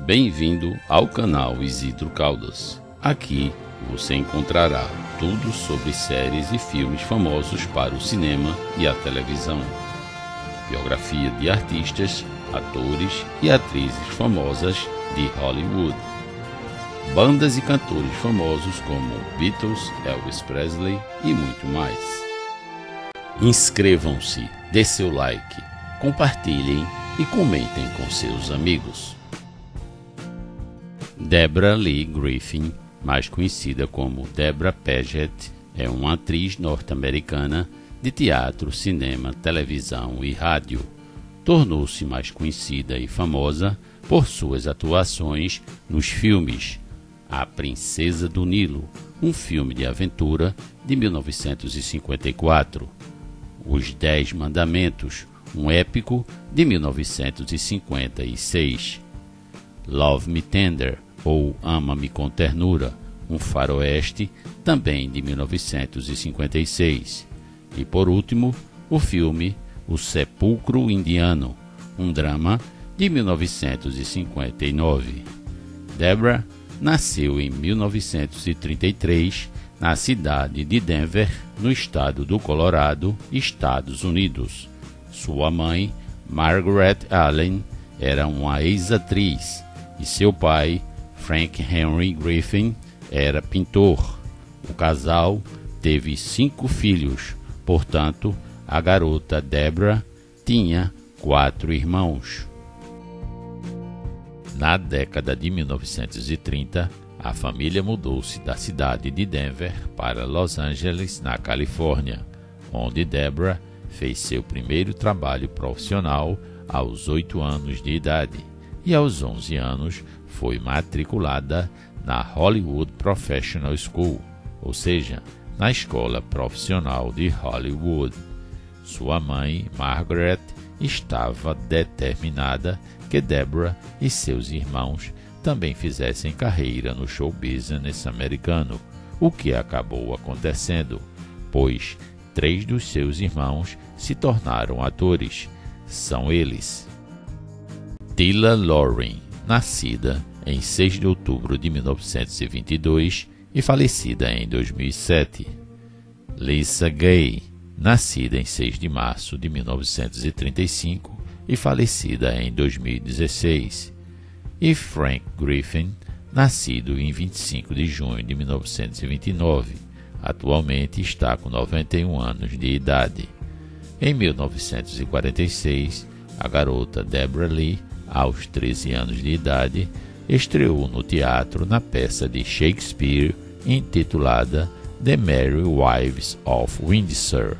Bem-vindo ao canal Isidro Caldas. Aqui você encontrará tudo sobre séries e filmes famosos para o cinema e a televisão. Biografia de artistas, atores e atrizes famosas de Hollywood. Bandas e cantores famosos como Beatles, Elvis Presley e muito mais. Inscrevam-se, dê seu like, compartilhem e comentem com seus amigos. Deborah Lee Griffin, mais conhecida como Deborah Paget, é uma atriz norte-americana de teatro, cinema, televisão e rádio. Tornou-se mais conhecida e famosa por suas atuações nos filmes A Princesa do Nilo, um filme de aventura de 1954, Os 10 Mandamentos, um épico de 1956, Love Me Tender, ou Ama-me com Ternura, um faroeste, também de 1956. E por último, o filme O Sepulcro Indiano, um drama de 1959. Deborah nasceu em 1933 na cidade de Denver, no estado do Colorado, Estados Unidos. Sua mãe, Margaret Allen, era uma ex-atriz e seu pai, Frank Henry Griffin, era pintor. O casal teve 5 filhos, portanto, a garota Deborah tinha 4 irmãos. Na década de 1930, a família mudou-se da cidade de Denver para Los Angeles, na Califórnia, onde Deborah fez seu primeiro trabalho profissional aos 8 anos de idade e aos 11 anos foi matriculada na Hollywood Professional School, ou seja, na escola profissional de Hollywood. Sua mãe, Margaret, estava determinada que Deborah e seus irmãos também fizessem carreira no show business americano, o que acabou acontecendo, pois 3 dos seus irmãos se tornaram atores. São eles: Tila Lauren, nascida em 6 de outubro de 1922 e falecida em 2007. Lisa Gay, nascida em 6 de março de 1935 e falecida em 2016. E Frank Griffin, nascido em 25 de junho de 1929, atualmente está com 91 anos de idade. Em 1946, a garota Deborah Lee, aos 13 anos de idade, estreou no teatro na peça de Shakespeare intitulada The Merry Wives of Windsor.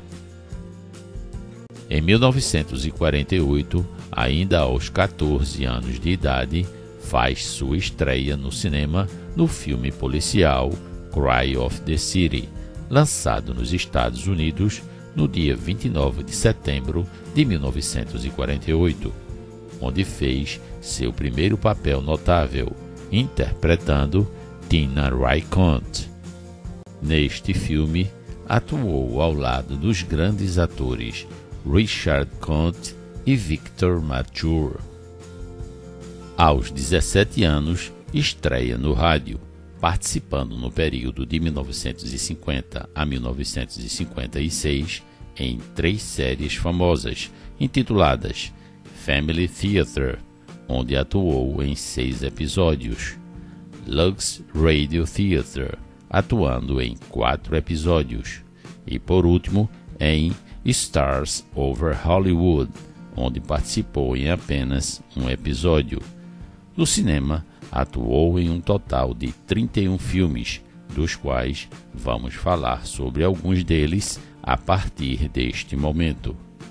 Em 1948, ainda aos 14 anos de idade, faz sua estreia no cinema no filme policial Cry of the City, lançado nos Estados Unidos no dia 29 de setembro de 1948, onde fez seu primeiro papel notável, interpretando Tina Raikkonen. Neste filme, atuou ao lado dos grandes atores Richard Conte e Victor Mature. Aos 17 anos, estreia no rádio, participando no período de 1950 a 1956 em 3 séries famosas, intituladas Family Theater, onde atuou em 6 episódios, Lux Radio Theater, atuando em 4 episódios, e por último em Stars Over Hollywood, onde participou em apenas um episódio. No cinema, atuou em um total de 31 filmes, dos quais vamos falar sobre alguns deles a partir deste momento.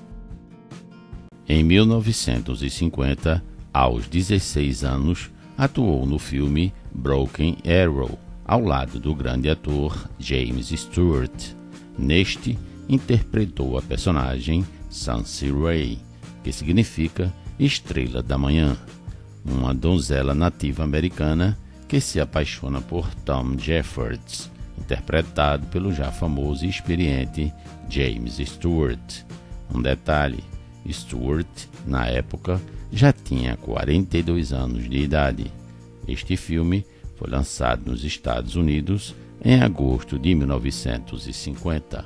Em 1950, aos 16 anos, atuou no filme Broken Arrow, ao lado do grande ator James Stewart. Neste, interpretou a personagem Sansa Ray, que significa Estrela da Manhã, uma donzela nativa americana que se apaixona por Tom Jeffords, interpretado pelo já famoso e experiente James Stewart. Um detalhe: Stewart, na época, já tinha 42 anos de idade. Este filme foi lançado nos Estados Unidos em agosto de 1950.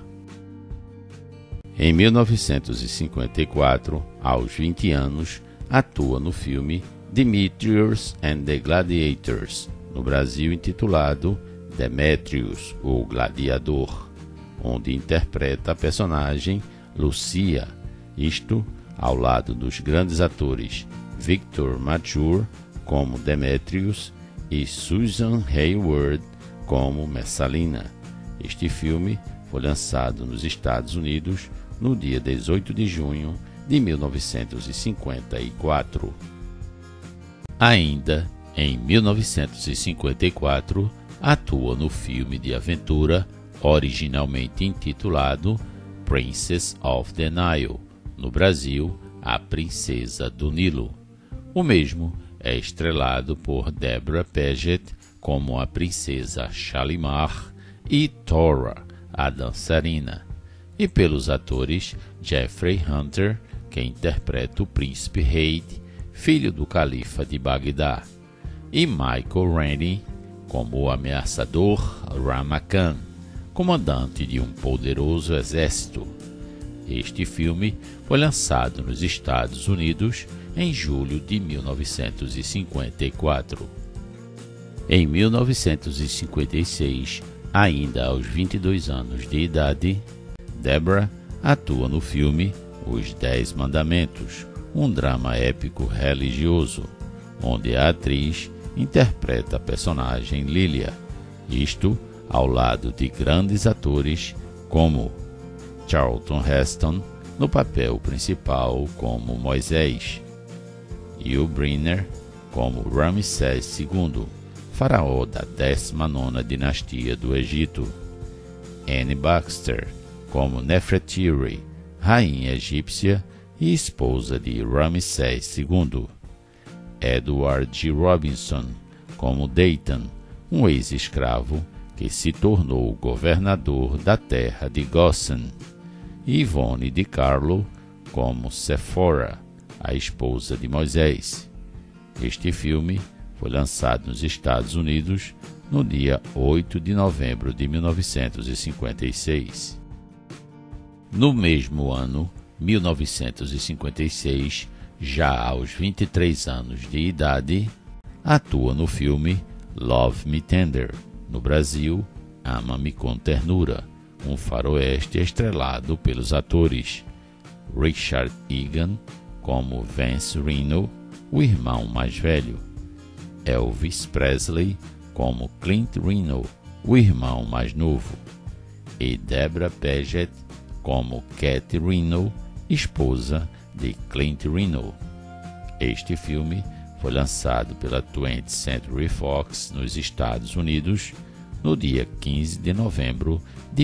Em 1954, aos 20 anos, atua no filme Demetrius and the Gladiators, no Brasil intitulado Demétrius, o Gladiador, onde interpreta a personagem Lucia, isto ao lado dos grandes atores Victor Mature como Demétrius e Susan Hayward como Messalina. Este filme foi lançado nos Estados Unidos no dia 18 de junho de 1954. Ainda em 1954, atua no filme de aventura originalmente intitulado Princess of the Nile, no Brasil, A Princesa do Nilo. O mesmo é estrelado por Deborah Paget como a princesa Shalimar e Tora, a dançarina, e pelos atores Jeffrey Hunter, que interpreta o príncipe Haid, filho do califa de Bagdá, e Michael Rennie como o ameaçador Ramakan, comandante de um poderoso exército. Este filme foi lançado nos Estados Unidos em julho de 1954. Em 1956, ainda aos 22 anos de idade, Deborah atua no filme Os 10 Mandamentos, um drama épico religioso, onde a atriz interpreta a personagem Lilia, isto ao lado de grandes atores como Charlton Heston no papel principal como Moisés, Yul Brynner como Ramsés II, faraó da 19ª dinastia do Egito, Anne Baxter como Nefertiti, rainha egípcia e esposa de Ramsés II, Edward G. Robinson como Dayton, um ex-escravo que se tornou governador da terra de Goshen, e Yvonne de Carlo como Sephora, a esposa de Moisés. Este filme foi lançado nos Estados Unidos no dia 8 de novembro de 1956. No mesmo ano, 1956, já aos 23 anos de idade, atua no filme Love Me Tender, no Brasil, Ama-me com Ternura, um faroeste estrelado pelos atores Richard Egan como Vance Reno, o irmão mais velho, Elvis Presley como Clint Reno, o irmão mais novo, e Deborah Paget como Cat Reno, esposa de Clint Reno. Este filme foi lançado pela 20th Century Fox nos Estados Unidos no dia 15 de novembro de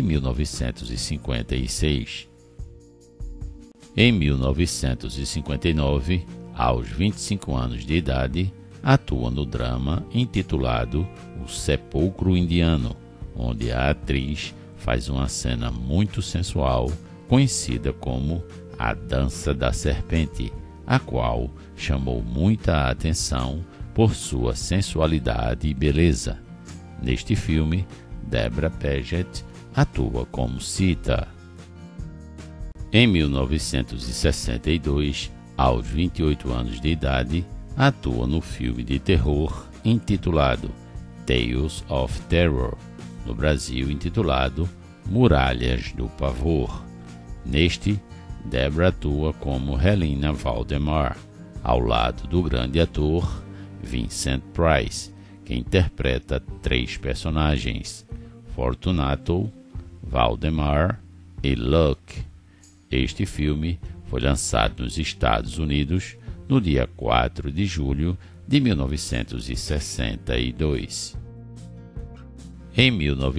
1956. Em 1959, aos 25 anos de idade, atua no drama intitulado O Sepulcro Indiano, onde a atriz faz uma cena muito sensual, conhecida como A Dança da Serpente, a qual chamou muita atenção por sua sensualidade e beleza. Neste filme, Deborah Paget atua como Sita. Em 1962, aos 28 anos de idade, atua no filme de terror intitulado Tales of Terror, no Brasil intitulado Muralhas do Pavor. Neste, Deborah atua como Helena Valdemar, ao lado do grande ator Vincent Price, que interpreta 3 personagens, Fortunato, Valdemar e Luck. Este filme foi lançado nos Estados Unidos no dia 4 de julho de 1962. Em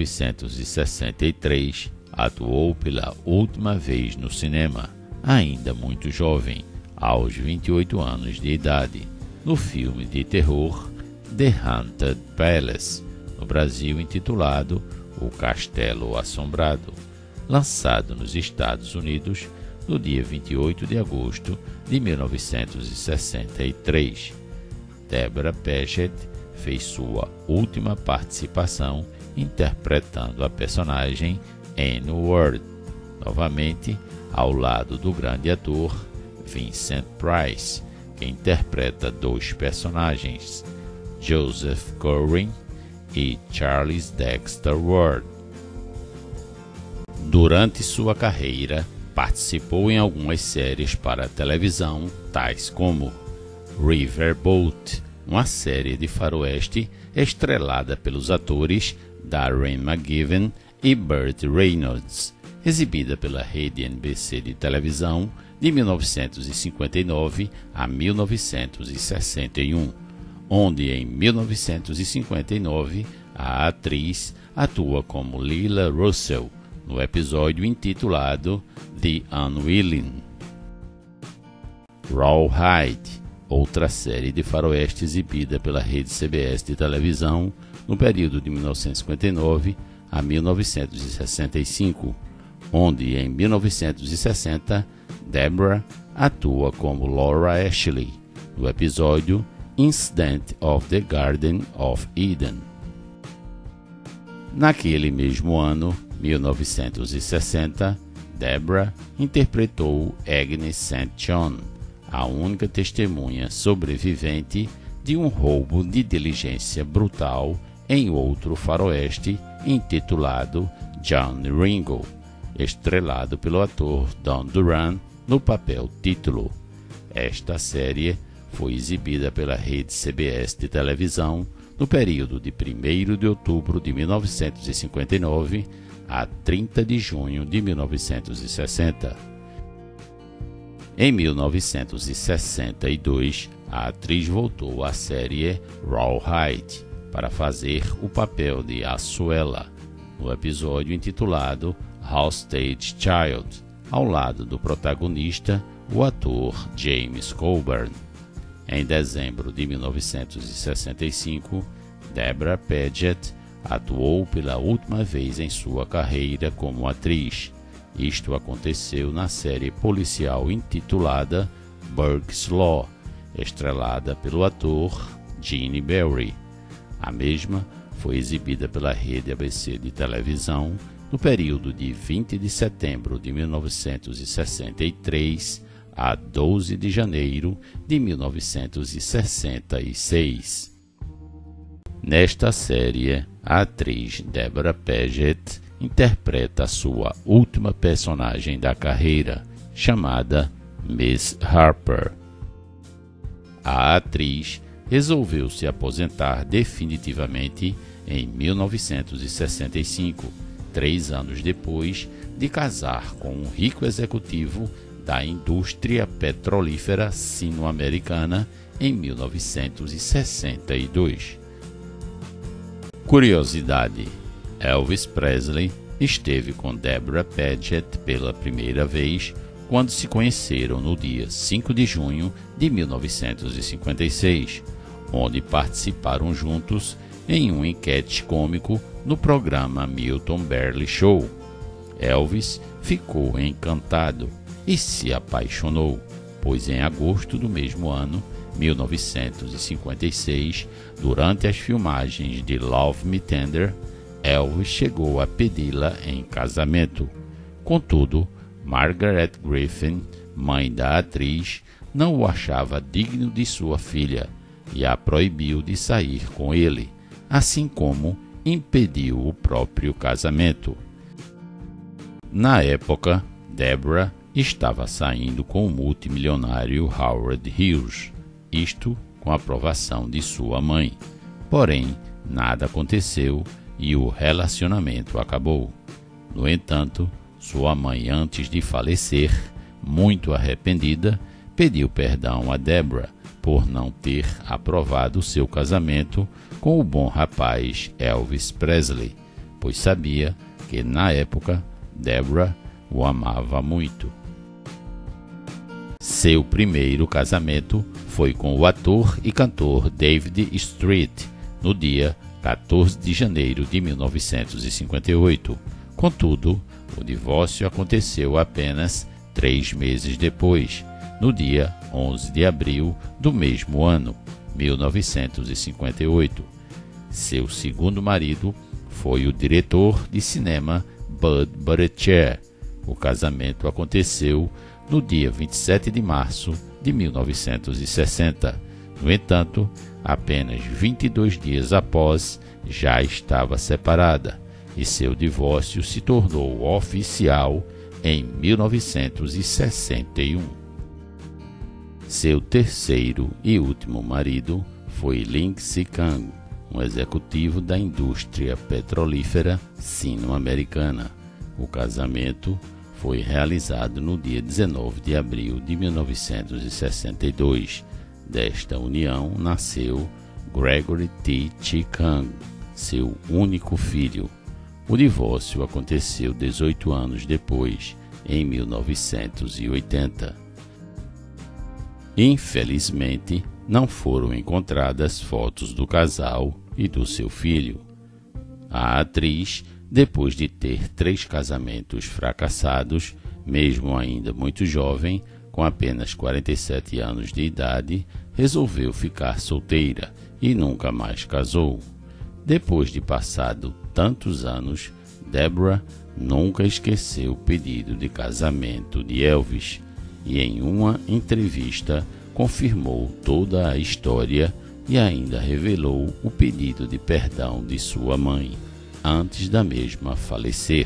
1963, atuou pela última vez no cinema, ainda muito jovem, aos 28 anos de idade, no filme de terror The Haunted Palace, no Brasil intitulado O Castelo Assombrado, lançado nos Estados Unidos no dia 28 de agosto de 1963. Deborah Paget fez sua última participação interpretando a personagem Anne Ward, novamente ao lado do grande ator Vincent Price, que interpreta dois personagens, Joseph Corwin e Charles Dexter Ward. Durante sua carreira, participou em algumas séries para televisão, tais como Riverboat, uma série de faroeste estrelada pelos atores Darren McGavin e Burt Reynolds, exibida pela rede NBC de televisão de 1959 a 1961, onde em 1959 a atriz atua como Lila Russell no episódio intitulado The Unwilling. Rawhide, outra série de faroeste exibida pela rede CBS de televisão no período de 1959 a 1965, onde em 1960 Deborah atua como Laura Ashley no episódio Incident of the Garden of Eden. Naquele mesmo ano, 1960, Deborah interpretou Agnes St. John, a única testemunha sobrevivente de um roubo de diligência brutal em outro faroeste intitulado John Ringo, estrelado pelo ator Don Duran no papel título. Esta série foi exibida pela rede CBS de televisão no período de 1º de outubro de 1959 a 30 de junho de 1960. Em 1962, a atriz voltou à série Rawhide para fazer o papel de Asuela, no episódio intitulado Hostage Child, ao lado do protagonista, o ator James Coburn. Em dezembro de 1965, Deborah Paget atuou pela última vez em sua carreira como atriz. Isto aconteceu na série policial intitulada Burke's Law, estrelada pelo ator Gene Barry. A mesma foi exibida pela rede ABC de televisão no período de 20 de setembro de 1963 a 12 de janeiro de 1966. Nesta série, a atriz Deborah Paget interpreta a sua última personagem da carreira, chamada Miss Harper. A atriz resolveu se aposentar definitivamente em 1965, 3 anos depois de casar com um rico executivo da indústria petrolífera sino-americana em 1962. Curiosidade: Elvis Presley esteve com Deborah Paget pela primeira vez quando se conheceram no dia 5 de junho de 1956, onde participaram juntos em um enquete cômico no programa Milton Berle Show. Elvis ficou encantado e se apaixonou, pois em agosto do mesmo ano, 1956, durante as filmagens de Love Me Tender, Elvis chegou a pedi-la em casamento. Contudo, Margaret Griffin, mãe da atriz, não o achava digno de sua filha e a proibiu de sair com ele, assim como impediu o próprio casamento. Na época, Deborah estava saindo com o multimilionário Howard Hughes, isto com a aprovação de sua mãe. Porém, nada aconteceu e o relacionamento acabou. No entanto, sua mãe, antes de falecer, muito arrependida, pediu perdão a Deborah por não ter aprovado seu casamento com o bom rapaz Elvis Presley, pois sabia que, na época, Deborah o amava muito. Seu primeiro casamento foi com o ator e cantor David Street, no dia 14 de janeiro de 1958. Contudo, o divórcio aconteceu apenas 3 meses depois, no dia 11 de abril do mesmo ano, 1958. Seu segundo marido foi o diretor de cinema Bud Buttigieg. O casamento aconteceu no dia 27 de março de 1960. No entanto, apenas 22 dias após, já estava separada, e seu divórcio se tornou oficial em 1961. Seu terceiro e último marido foi Lindsey Kang, um executivo da indústria petrolífera sino-americana. O casamento foi realizado no dia 19 de abril de 1962. Desta união nasceu Gregory T. Kang, seu único filho. O divórcio aconteceu 18 anos depois, em 1980. Infelizmente, não foram encontradas fotos do casal e do seu filho. A atriz, depois de ter 3 casamentos fracassados, mesmo ainda muito jovem, com apenas 47 anos de idade, resolveu ficar solteira e nunca mais casou. Depois de passado tantos anos, Deborah nunca esqueceu o pedido de casamento de Elvis e em uma entrevista confirmou toda a história e ainda revelou o pedido de perdão de sua mãe, antes da mesma falecer.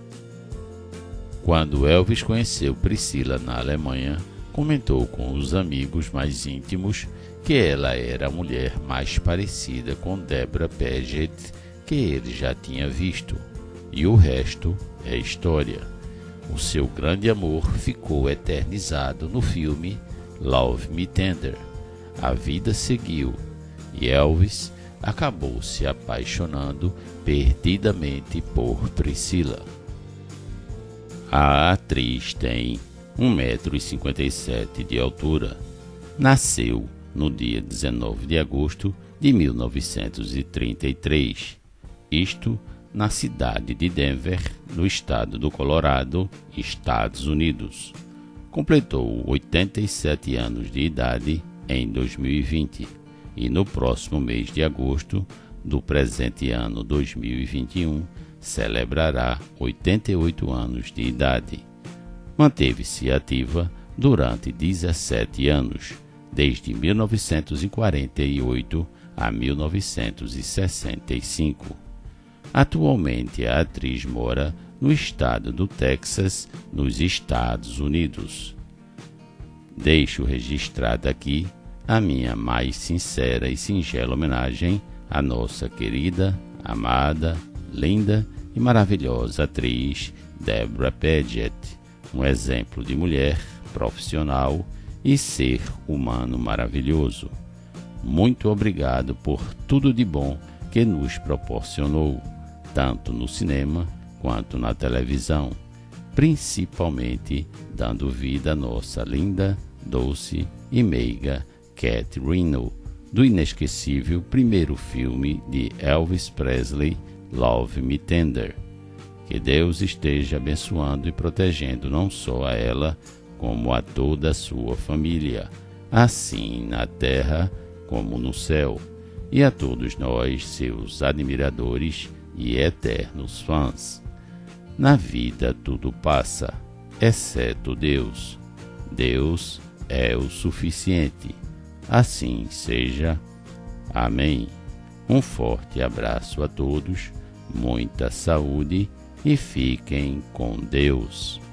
Quando Elvis conheceu Priscilla na Alemanha, comentou com os amigos mais íntimos que ela era a mulher mais parecida com Deborah Paget que ele já tinha visto, e o resto é história. O seu grande amor ficou eternizado no filme Love Me Tender. A vida seguiu e Elvis acabou se apaixonando perdidamente por Priscilla. A atriz tem 1,57 m de altura. Nasceu no dia 19 de agosto de 1933, isto na cidade de Denver, no estado do Colorado, Estados Unidos. Completou 87 anos de idade em 2020 e no próximo mês de agosto do presente ano 2021 celebrará 88 anos de idade. Manteve-se ativa durante 17 anos, desde 1948 a 1965. Atualmente a atriz mora no estado do Texas, nos Estados Unidos. Deixo registrada aqui a minha mais sincera e singela homenagem à nossa querida, amada, linda e maravilhosa atriz Deborah Paget, um exemplo de mulher profissional e ser humano maravilhoso. Muito obrigado por tudo de bom que nos proporcionou, tanto no cinema quanto na televisão, principalmente dando vida à nossa linda, doce e meiga Cat Reno, do inesquecível primeiro filme de Elvis Presley, Love Me Tender. Que Deus esteja abençoando e protegendo não só a ela, como a toda a sua família, assim na terra como no céu, e a todos nós, seus admiradores e eternos fãs. Na vida tudo passa, exceto Deus. Deus é o suficiente. Assim seja. Amém. Um forte abraço a todos, muita saúde e fiquem com Deus.